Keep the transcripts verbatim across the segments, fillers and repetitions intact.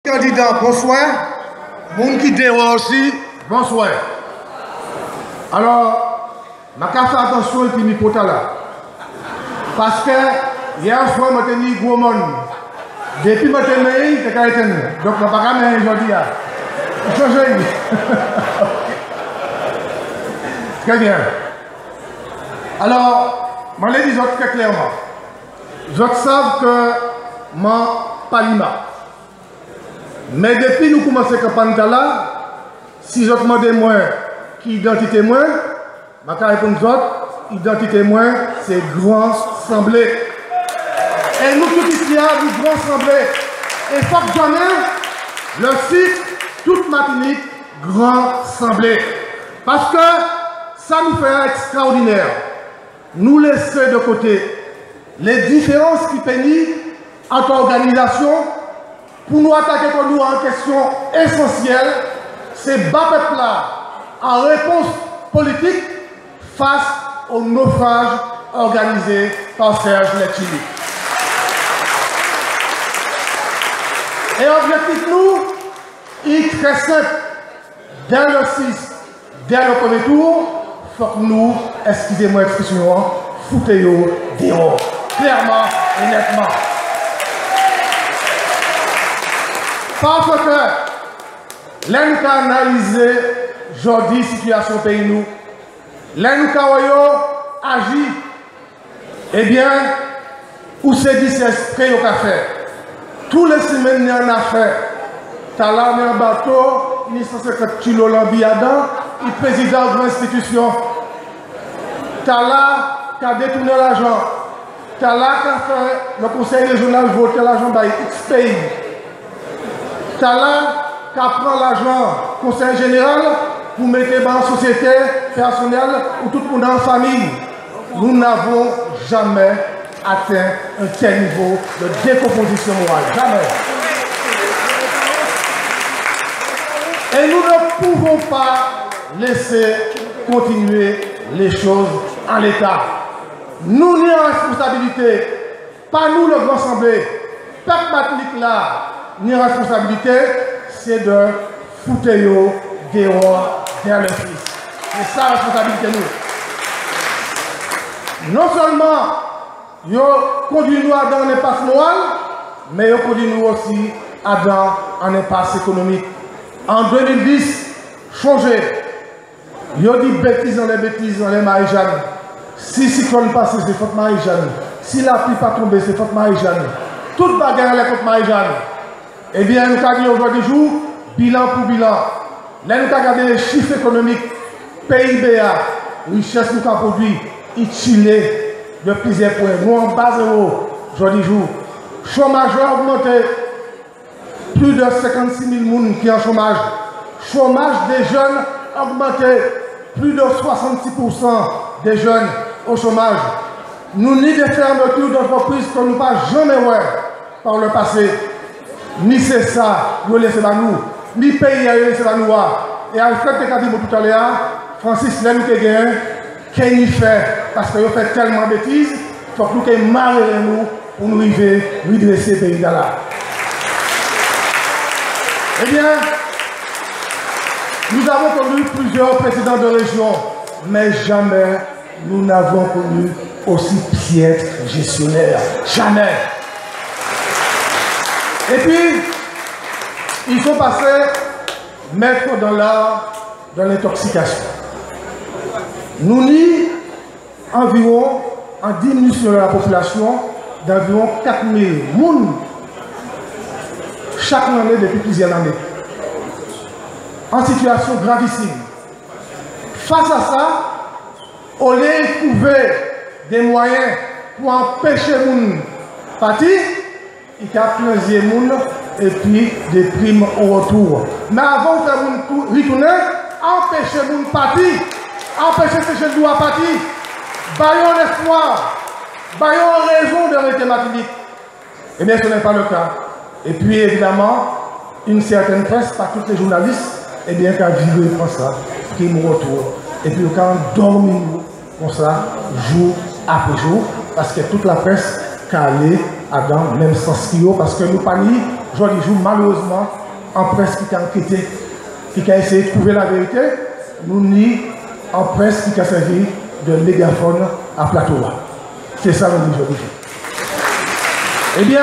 Candidat, bonsoir. Moun qui dérange aussi, bonsoir. Alors, je vais faire attention et puis micro là. Parce que hier soir, je suis gros monde. Depuis que je suis venu, je suis venu. Donc, je ne vais pas venir aujourd'hui. Je suis venu. Très bien. Alors, je vais dire très clairement. Je sais que je ne pas l'image. Mais depuis que nous commençons à campagne là, si je demande moi qui identité moi, je vais répondre aux autres, identité moi, c'est Grand Semblé. Et nous tous ici, nous Grand Semblé. Et faut que jamais, le site, toute Martinique, Grand Semblé. Parce que ça nous fait extraordinaire. Nous laisser de côté les différences qui peignent entre organisations pour nous attaquer contre nous en question essentielle, c'est bas peuple là en réponse politique face au naufrage organisé par Serge Letchimy. Et l'objectif nous, il est très simple. Dès le six, dès le premier tour, il faut que nous, excusez-moi l'expression, foutez-nous dehors. Clairement et nettement. Parce que, là nous avons analysé aujourd'hui la situation du pays nous, là nous avons agi, eh bien, où c'est dit c'est ce qu'il y a fait. Tous les semaines, il y a un affaire. Tu as là un bateau, il y a cent cinquante kilos d'ambiadant, il est président de l'institution. Tu as là, tu as détourné l'argent. Tu as là, tu as fait le conseil régional voter l'argent par X pays. Tu as là, tu prends l'argent conseil général pour mettre dans la société personnelle ou tout le monde en famille. Nous n'avons jamais atteint un tel niveau de décomposition morale. Jamais. Et nous ne pouvons pas laisser continuer les choses en l'état. Nous n'y avons responsabilité, pas nous le Grand Assemblée, peuple Martinique là, ni responsabilité, c'est de foutre dehors vers le Fils. C'est ça la responsabilité nous. Non seulement, ils conduisent nous dans un impasse moral, mais ils conduisent nous aussi dans un impasse économique. En deux mille dix, changé. Ils ont dit bêtises dans les bêtises dans les Marie-Jeanne. Si cyclone passe, c'est faute Marie-Jeanne. Si la pluie pas tomber, c'est faute Marie-Jeanne. Toute bagarre est contre Marie-Jeanne. Eh bien, nous avons aujourd'hui jour, bilan pour bilan. Là, nous avons regardé les chiffres économiques, P I B A, richesse que nous avons produit, il chillé de plusieurs points. Nous en bas zéro, aujourd'hui jour. Chômage a augmenté. Plus de cinquante-six mille personnes qui sont en chômage. Chômage des jeunes a augmenté. Plus de soixante-six pour cent des jeunes au chômage. Nous ni des fermetures d'entreprises que nous n'avons jamais voir par le passé. Ni c'est ça, nous laissons à nous. Ni pays à laisser à nous. Et Alfred te dit tout à l'heure, Francis Lem te gagne, qu'est-ce qu'il fait? Parce qu'il fait tellement de bêtises, il faut que nous qu'il marre nous pour nous arriver, redresser le pays là. Eh bien, nous avons connu plusieurs présidents de région, mais jamais nous n'avons connu aussi piètre gestionnaire. Jamais. Et puis, ils sont passés mettre dans l'art de l'intoxication. Nous n'y environ en diminution de la population d'environ quatre mille personnes chaque année depuis plusieurs années. En situation gravissime. Face à ça, on a trouvé des moyens pour empêcher les gens de partir. Il y a plusieurs gens et puis des primes au retour. Mais avant de faire retourner, empêcher les gens de partir, empêcher ces jeunes de partir, baillons l'espoir, baillons raison de rester Martinique. Eh bien, ce n'est pas le cas. Et puis, évidemment, une certaine presse, pas tous les journalistes, eh bien, qui a vibré comme ça, qui nous retourne. Et puis, quand on dormit comme ça, jour après jour, parce que toute la presse qui allait dans le même sens qu'il y a, parce que nous pas ni je dis jour, malheureusement, en presse qui a enquêté, qui a essayé de trouver la vérité, nous ni en presse qui a servi de mégaphone à plateau. C'est ça le disons aujourd'hui. Eh bien,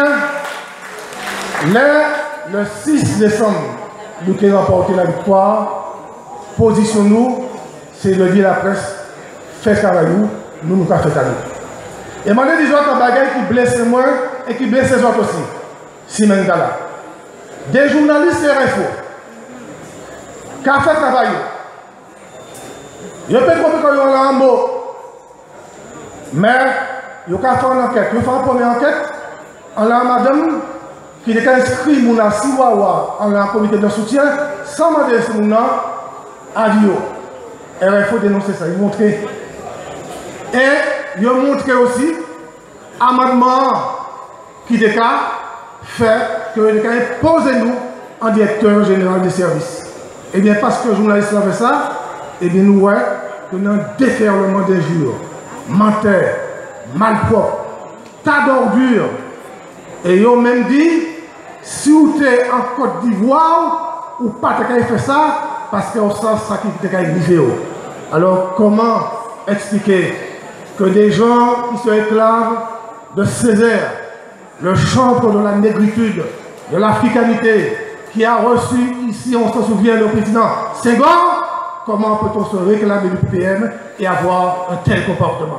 le, le six décembre, nous qui avons remporté la victoire, positionnons-nous, c'est de dire à la presse, fait travail, nous nous avons fait à nous. Et moi, je dis autres bagailles qui blessent moi et qui blessent les autres aussi. Simon Gala. Des journalistes et R F O qui ont fait travail. Je peux comprendre qu'ils ont un mot. Mais ils ont fait une enquête. Ils ont fait une première enquête. On a madame qui est inscrit à Siwawa en un comité de soutien sans demander ce nom à Dio. R F O dénoncer ça. Ils ont montré. Et ils ont montré aussi amendement qui est fait que nous imposé nous en directeur général des services. Et bien parce que le journaliste a fait ça, et bien nous voyons que nous avons un déferlement d'injures, menteurs, malpropres, tas d'ordures. Et ils ont même dit, si vous êtes en Côte d'Ivoire, ou pas de faire ça, parce qu'on sent ça qui est arrivé. Alors comment expliquer que des gens qui se réclament de Césaire, le chantre de la négritude, de l'africanité, qui a reçu ici, on se souvient, le président Senghor, comment peut-on se réclamer du P P M et avoir un tel comportement?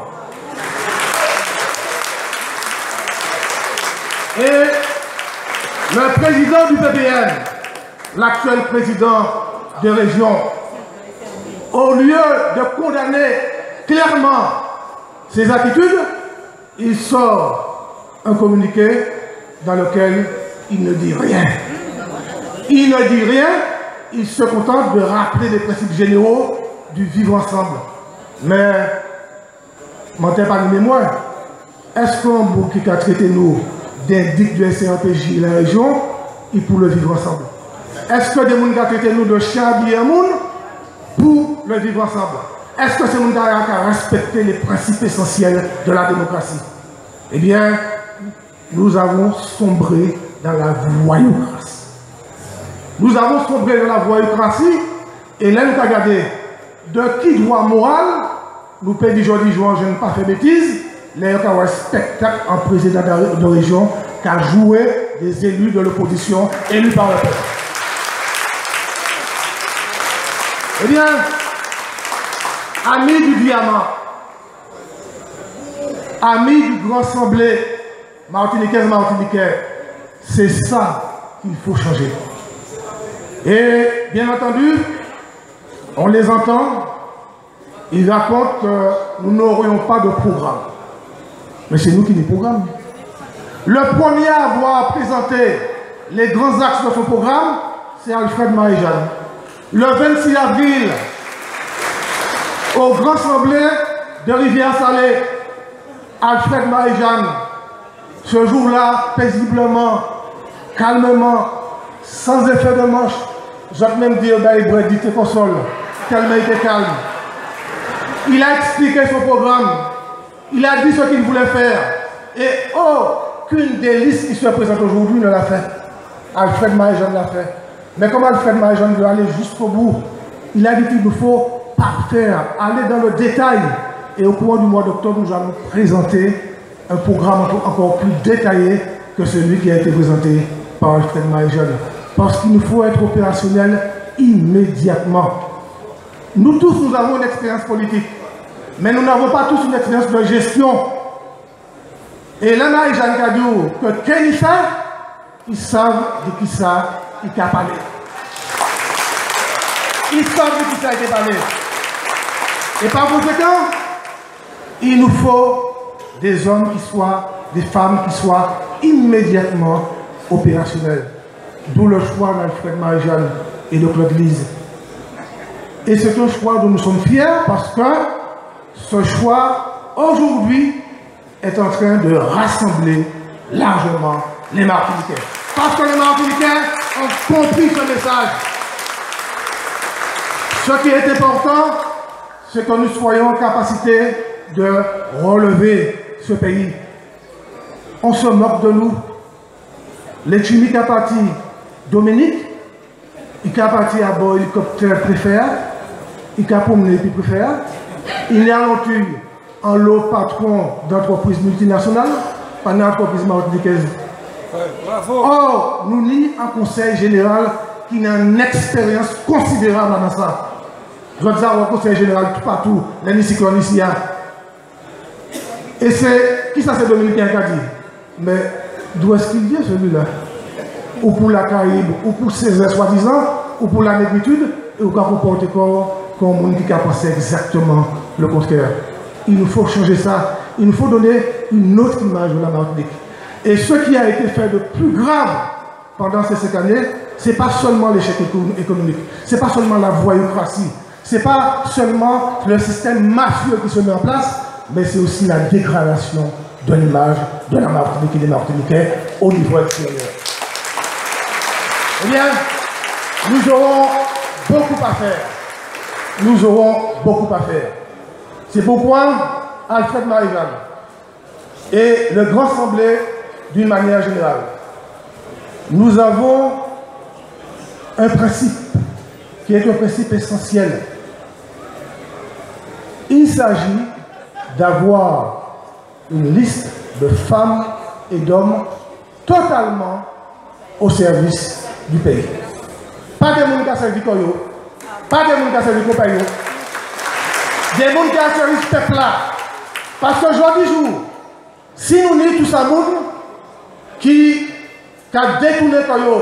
Et le président du P P M, l'actuel président de région, au lieu de condamner clairement ses attitudes, il sort un communiqué dans lequel il ne dit rien. Il ne dit rien, il se contente de rappeler les principes généraux du vivre ensemble. Mais, mentez pas de mémoire, est-ce qu'on bouc qui a traité nous d'indic du S C R P J la région, et pour le vivre ensemble? Est-ce que des gens qui ont traité nous de Chabi et Moun pour le vivre ensemble? Est-ce que c'est gens qui ont respecté les principes essentiels de la démocratie? Eh bien, nous avons sombré dans la voyoucratie. Nous avons sombré dans la voyoucratie, et là, nous avons regardé de qui droit moral, nous pouvons dire aujourd'hui, je n'ai pas fait bêtise, là, il y a un spectacle en président de région qui a joué des élus de l'opposition élus par le peuple. Eh bien, amis du diamant, amis du grand semblé, Martiniquais et Martiniquais, c'est ça qu'il faut changer. Et bien entendu, on les entend, ils racontent que nous n'aurions pas de programme. Mais c'est nous qui les programmons. Le premier à avoir présenté les grands axes de son programme, c'est Alfred Marie-Jeanne. Le vingt-six avril, au Grand Assemblée de Rivière-Salée, Alfred Marie-Jeanne, ce jour-là, paisiblement, calmement, sans effet de manche, j'ai même dit au Baïbré, dit console, tellement il était calme. Il a expliqué son programme, il a dit ce qu'il voulait faire, et aucune des listes qui se présentent aujourd'hui ne l'a fait. Alfred Marie-Jeanne l'a fait. Mais comme Alfred Marie-Jeanne veut aller jusqu'au bout, il a dit qu'il nous faut parfaire, aller dans le détail. Et au cours du mois d'octobre, nous allons présenter un programme encore plus détaillé que celui qui a été présenté par Alfred Marie-Jeanne. Parce qu'il nous faut être opérationnel immédiatement. Nous tous, nous avons une expérience politique. Mais nous n'avons pas tous une expérience de gestion. Et là, Marie-Jeanne a dit que Kenny fait, ils savent de qui ça, il a parlé. Ils savent de qui ça a été parlé. Et par conséquent, il nous faut des hommes qui soient, des femmes qui soient immédiatement opérationnels. D'où le choix d'Alfred Marie-Jeanne et de Claude Lise. Et c'est un choix dont nous sommes fiers parce que ce choix, aujourd'hui, est en train de rassembler largement les Martiniquais. Parce que les Martiniquais ont compris ce message. Ce qui est important, c'est que nous soyons en capacité de relever ce pays. On se moque de nous. Les chimiques à partir Dominique, il a parti à bord hélicoptère préfère, il a promené puis préfère, il est à l'entour en lot patron d'entreprises multinationales, pendant l'entreprise martiniquaise. Or, nous n'y un conseil général qui a une expérience considérable dans ça. Je dois dire au conseil général tout partout, l'hémicyclone ici. Et c'est, qui ça c'est Dominicain qui a dit? Mais d'où est-ce qu'il vient celui-là? Ou pour la Caraïbe, ou pour Césaire soi-disant, ou pour la négritude, et ou pour porter corps comme on qui a pensé exactement le contraire. Il nous faut changer ça. Il nous faut donner une autre image de la Martinique. Et ce qui a été fait de plus grave pendant ces cinq années, ce n'est pas seulement l'échec économique, ce n'est pas seulement la voyoucratie, ce n'est pas seulement le système mafieux qui se met en place, mais c'est aussi la dégradation de l'image de la Martinique et des Martiniquais au niveau extérieur. Eh bien, nous aurons beaucoup à faire. Nous aurons beaucoup à faire. C'est pourquoi Alfred Marival et le Grand Assemblée, d'une manière générale, nous avons un principe qui est un principe essentiel. Il s'agit d'avoir une liste de femmes et d'hommes totalement au service du pays. Pas de monde qui a servi Koyo, pas de monde qui a servi Kopayo, des gens qui a servi ce peuple-là. Parce que aujourd'hui jour, si nous n'y tout ça monde qui a détourné Koyo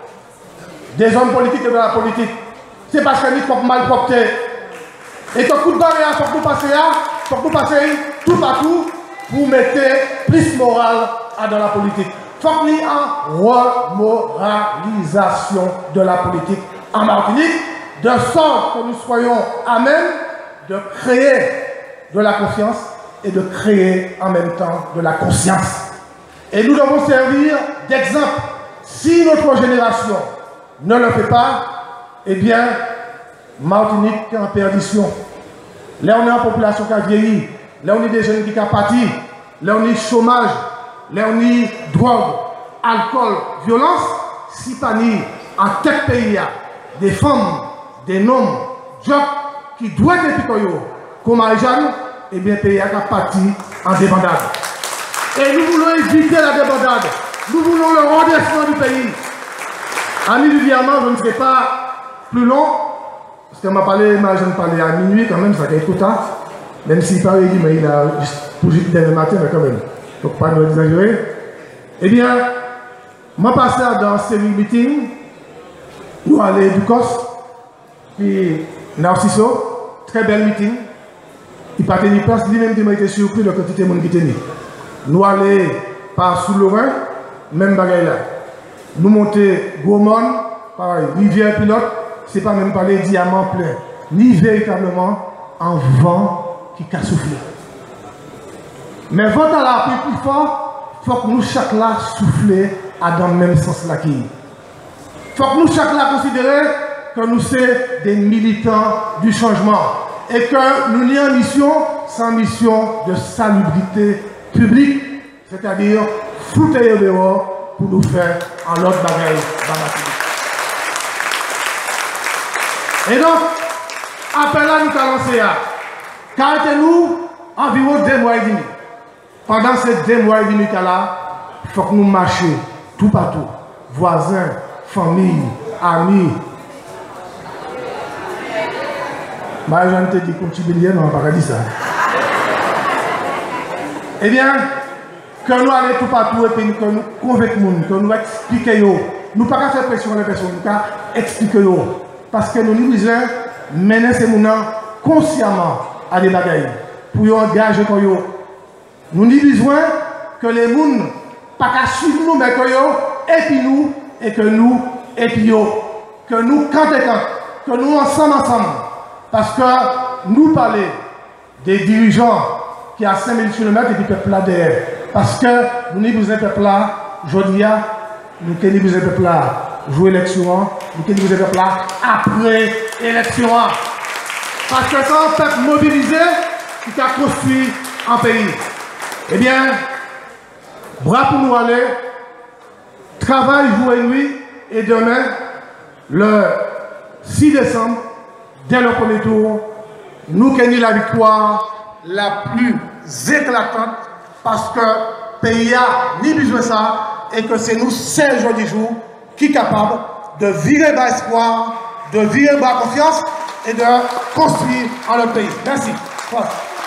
des hommes politiques et de la politique, c'est parce que nous sommes mal propres. Et que coup de barrière, il faut que nous passions, il faut que nous passions tout partout pour mettre plus morale dans la politique. Il faut qu'il y ait une remoralisation de la politique en Martinique, de sorte que nous soyons à même de créer de la confiance et de créer en même temps de la conscience. Et nous devons servir d'exemple. Si notre génération ne le fait pas, eh bien, Martinique est en perdition. Là, on est en population qui a vieilli. Là, on est des jeunes qui ont parti. Là, on est chômage. Là, on est drogue, alcool, violence. Si pas ni en tel pays, il y a des femmes, des hommes, jobs qui doivent être picoyés comme Aïjan, eh bien, le pays a parti en débandade. Et nous voulons éviter la débandade. Nous voulons le redressement du pays. Ami du diamant, je ne serai pas plus long. Parce qu'on m'a parlé, moi je parlé à minuit quand même, ça va être trop tard. Même s'il paraît, mais il a pour juste demain matin, mais quand même. Donc pas nous exagérer. Eh bien, moi passé dans ce meeting, nous allons du C O S, puis Narciso, très bel meeting. Il pas tenu place, lui-même qui m'a été surpris de la quantité de monde qui tenait. Nous allons par sous Lorrain, même bagaille là. Nous monter Gaumont, pareil, rivière pilote. Ce n'est pas même pas les diamants pleins, ni véritablement un vent qui a soufflé. Mais vent à la pluie plus fort, il faut que nous chaque là souffler dans le même sens là qui. Il faut que nous chaque là considérer que nous sommes des militants du changement et que nous n'y avons mission sans mission de salubrité publique, c'est-à-dire foutre dehors pour nous faire un autre bagage dans la public. Et donc, après là, nous avons lancé à car nous environ deux mois et demi. Pendant ces deux mois et demi là, il faut que nous marchions tout partout. Voisins, familles, amis. Moi, je ne te dis qu'on t'y non, pas dit ça. Eh bien, que nous allons tout partout et que nous convainquons, que nous expliquions. Nous ne pouvons pas faire pression les personnes, nous pouvons expliquer. Parce que nous nous disons, mener ces gens consciemment à des bagailles pour y engager. Nous avons besoin que les gens ne pas suivre nous, mais que et puis nous, et que nous, et puis eux. Que nous, quand et quand, que nous ensemble, ensemble. Parce que nous parlons des dirigeants qui ont cinq mille kilomètres et du peuple là derrière. Parce que nous avons besoin de peuple là, aujourd'hui, nous avons besoin de peuple là. Jouer l'élection, nous avons besoin de peuple là après l'élection. Parce que c'est un peuple mobilisé qui a construit un pays. Eh bien, bras pour nous aller, travail jour et nuit, et demain, le six décembre, dès le premier tour, nous gagnons la victoire la plus éclatante parce que le pays a ni besoin de ça et que c'est nous, seize jours du jour, qui sommes capables de virer bas espoir, de virer bas confiance et de construire en notre pays. Merci. Voilà.